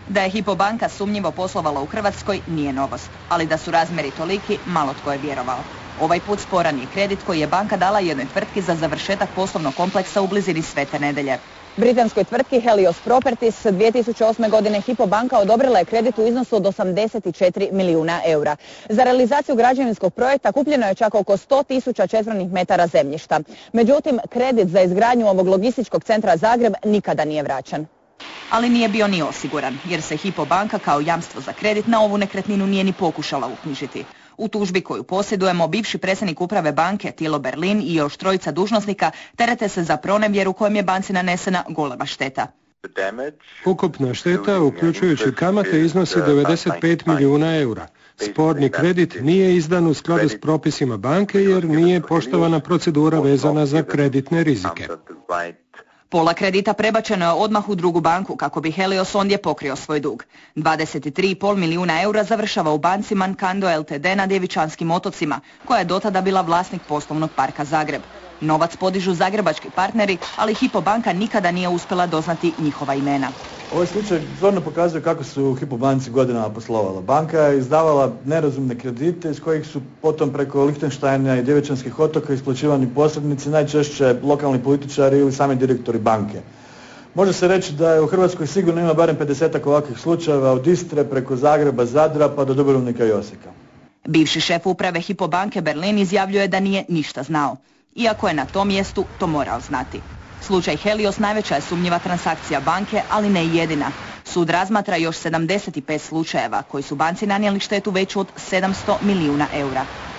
Da je Hypo banka sumnjivo poslovala u Hrvatskoj nije novost, ali da su razmjeri toliki, malo tko je vjerovao. Ovaj put sporan je kredit koji je banka dala jednoj tvrtki za završetak poslovnog kompleksa u blizini Svete Nedelje. Britanskoj tvrtki Helios Properties 2008. godine Hypo banka odobrila je kredit u iznosu od 84 milijuna eura. Za realizaciju građevinskog projekta kupljeno je čak oko 100.000 četvornih metara zemljišta. Međutim, kredit za izgradnju ovog logističkog centra Zagreb nikada nije vraćan. Ali nije bio ni osiguran, jer se Hypo banka kao jamstvo za kredit na ovu nekretninu nije ni pokušala uknjižiti. U tužbi koju posjedujemo, bivši predsjednik uprave banke Tilo Berlin i još trojica dužnosnika terete se za pronevjeru kojom je banci nanesena golema šteta. Ukupna šteta, uključujući kamate, iznosi 95 milijuna eura. Sporni kredit nije izdan u skladu s propisima banke jer nije poštovana procedura vezana za kreditne rizike. Pola kredita prebačeno je odmah u drugu banku kako bi Helios ondje pokrio svoj dug. 23,5 milijuna eura završava u banci Mankando Ltd na Djevičanskim otocima, koja je dotada bila vlasnik poslovnog parka Zagreb. Novac podižu zagrebački partneri, ali Hypo banka nikada nije uspjela doznati njihova imena. Ovaj slučaj zorno pokazuje kako su u Hypo banci godinama poslovala. Banka je izdavala nerazumne kredite iz kojih su potom preko Lihtenštajna i Djevičanskih otoka isplaćivani posrednici, najčešće lokalni političari ili sami direktori banke. Može se reći da je u Hrvatskoj sigurno ima barem 50-ak ovakvih slučajeva od Istre preko Zagreba, Zadra pa do Dubrovnika i Osijeka. Bivši šef uprave Hypo banke Berlin izjavljuje da nije ništa znao. Iako je na tom mjestu to morao znati. Slučaj Helios najveća je sumnjiva transakcija banke, ali ne i jedina. Sud razmatra još 75 slučajeva koji su banci nanijeli štetu veću od 700 milijuna eura.